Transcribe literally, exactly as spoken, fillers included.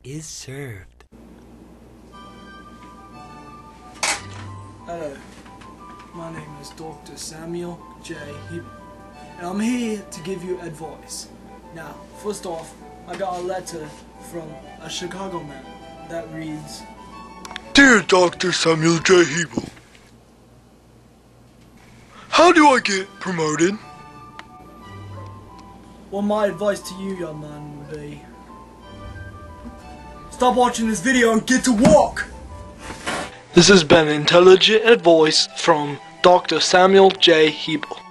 is served. Hello, my name is Doctor Samuel J. Heble, and I'm here to give you advice. Now, first off, I got a letter from a Chicago man that reads, Dear Doctor Samuel J. Heble, how do I get promoted? well, my advice to you, young man, would be, stop watching this video and get to work! This has been Intelligate Advice from Doctor Samuel J. Heble.